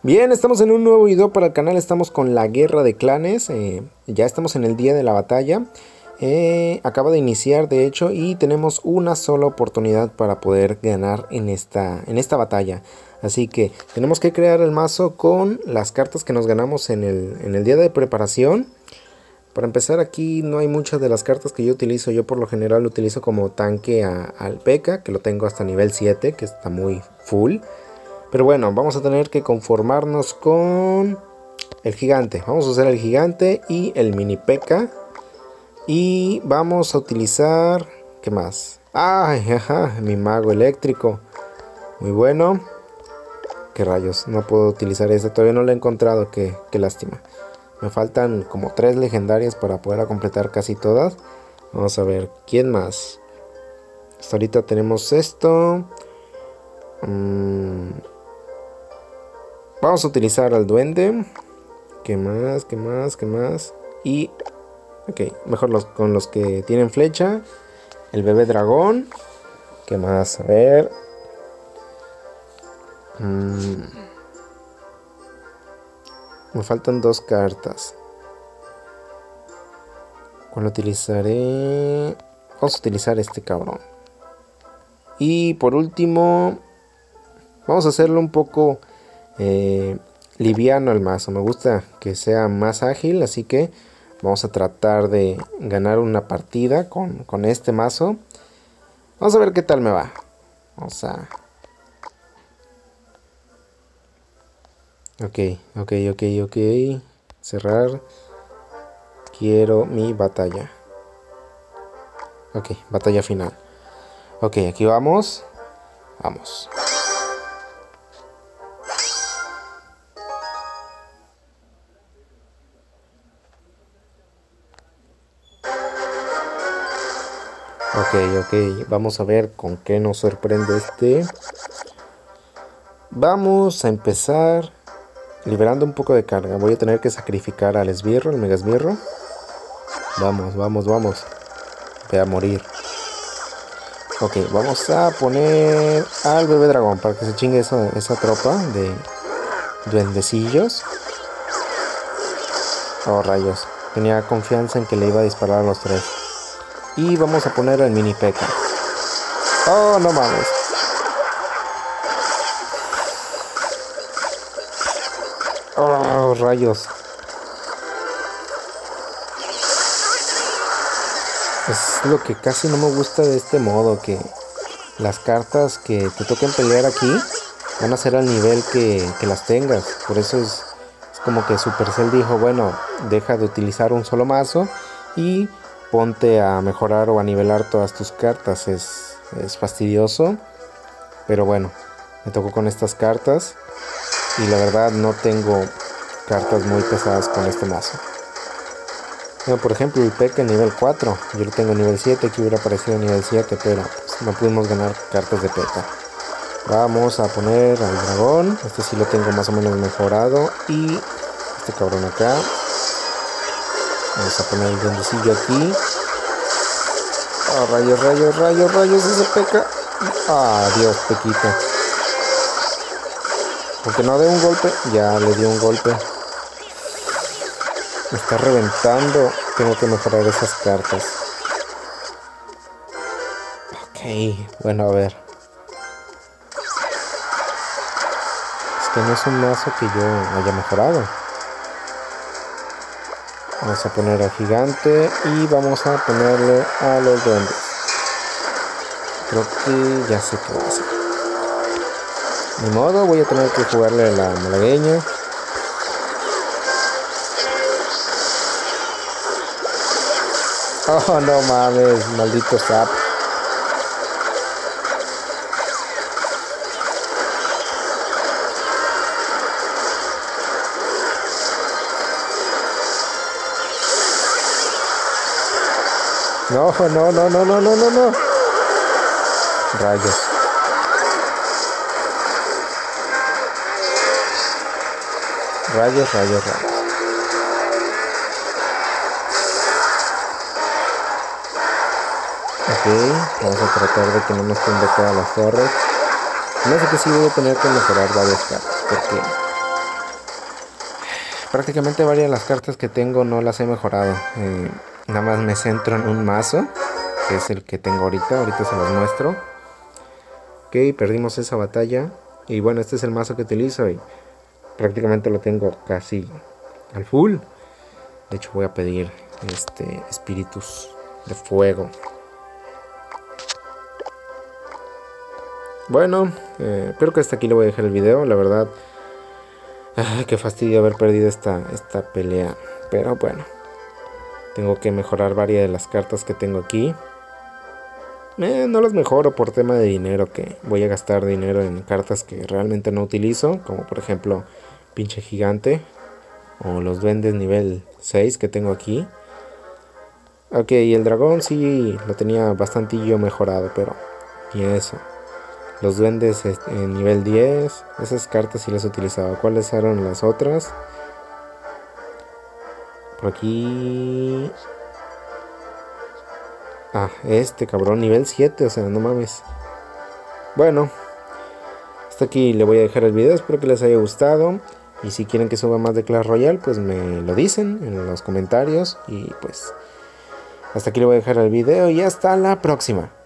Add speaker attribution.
Speaker 1: Bien, estamos en un nuevo video para el canal, estamos con la guerra de clanes, ya estamos en el día de la batalla, acaba de iniciar de hecho y tenemos una sola oportunidad para poder ganar en esta batalla. Así que tenemos que crear el mazo con las cartas que nos ganamos en el día de preparación. Para empezar, aquí no hay muchas de las cartas que yo utilizo. Yo por lo general lo utilizo como tanque al P.E.K.K.A, que lo tengo hasta nivel 7, que está muy full. Pero bueno, vamos a tener que conformarnos con el gigante. Vamos a usar el gigante y el mini P.E.K.K.A. Y vamos a utilizar... ¿qué más? ¡Ay, ajá! Mi mago eléctrico. Muy bueno. ¿Qué rayos? No puedo utilizar esta. Todavía no la he encontrado. Qué lástima. Me faltan como 3 legendarias para poder completar casi todas. Vamos a ver, ¿quién más? Hasta ahorita tenemos esto. Vamos a utilizar al duende. ¿Qué más? ¿Qué más? ¿Qué más? Y... ok, mejor con los que tienen flecha. El bebé dragón. ¿Qué más? A ver. Me faltan 2 cartas. ¿Cuál utilizaré? Vamos a utilizar este cabrón. Y por último, vamos a hacerlo un poco liviano al mazo. Me gusta que sea más ágil, así que vamos a tratar de ganar una partida con este mazo. Vamos a ver qué tal me va. Vamos a... ok. Cerrar. Quiero mi batalla. Ok, batalla final. Ok, aquí vamos. Vamos. Ok. Vamos a ver con qué nos sorprende este. Vamos a empezar liberando un poco de carga. Voy a tener que sacrificar al esbirro, al mega esbirro. Vamos. Voy a morir. Ok, vamos a poner al bebé dragón para que se chingue esa tropa de duendecillos. Oh, rayos. Tenía confianza en que le iba a disparar a los 3. Y vamos a poner al mini P.E.K.K.A. Oh, no mames. Oh, rayos. Es lo que casi no me gusta de este modo, que las cartas que te toquen pelear aquí van a ser al nivel que las tengas. Por eso es como que Supercell dijo, bueno, deja de utilizar un solo mazo y ponte a mejorar o a nivelar todas tus cartas. Es fastidioso, pero bueno, me tocó con estas cartas y la verdad no tengo cartas muy pesadas con este mazo. Bueno, por ejemplo, el P.E.K.K.A nivel 4, yo lo tengo nivel 7, que hubiera aparecido nivel 7, pero pues, no pudimos ganar cartas de P.E.K.K.A. Vamos a poner al dragón, este sí lo tengo más o menos mejorado, y este cabrón acá. Vamos a poner el duendecillo aquí. Oh, rayos, ese P.E.K.K.A. Ah, Dios, Pequita. Aunque no dé un golpe, ya le dio un golpe. Me está reventando. Tengo que mejorar esas cartas. Ok, bueno, a ver. Es que no es un mazo que yo haya mejorado. Vamos a poner al gigante y vamos a ponerle a los duendes. Creo que ya sé qué voy a hacer. Ni modo, voy a tener que jugarle a la malagueña. Oh, no mames, maldito sap. No. Rayos. Rayos. Ok, vamos a tratar de que no nos tumbe todas las torres. No sé que sí voy a tener que mejorar varias cartas, porque prácticamente varias de las cartas que tengo no las he mejorado. Nada más me centro en un mazo, que es el que tengo ahorita. Ahorita se los muestro. Ok, perdimos esa batalla. Y bueno, este es el mazo que utilizo y prácticamente lo tengo casi al full. De hecho voy a pedir espíritus de fuego. Bueno, creo que hasta aquí le voy a dejar el video. La verdad, qué fastidio haber perdido esta pelea. Pero bueno, tengo que mejorar varias de las cartas que tengo aquí. No las mejoro por tema de dinero, que voy a gastar dinero en cartas que realmente no utilizo, como por ejemplo pinche gigante o los duendes nivel 6 que tengo aquí. Ok, y el dragón sí lo tenía bastantillo mejorado, pero y eso. Los duendes en nivel 10, esas cartas sí las utilizaba. ¿Cuáles eran las otras? Por aquí... este cabrón, nivel 7, o sea, no mames. Bueno, hasta aquí le voy a dejar el video, espero que les haya gustado. Y si quieren que suba más de Clash Royale, pues me lo dicen en los comentarios. Y pues, hasta aquí le voy a dejar el video y hasta la próxima.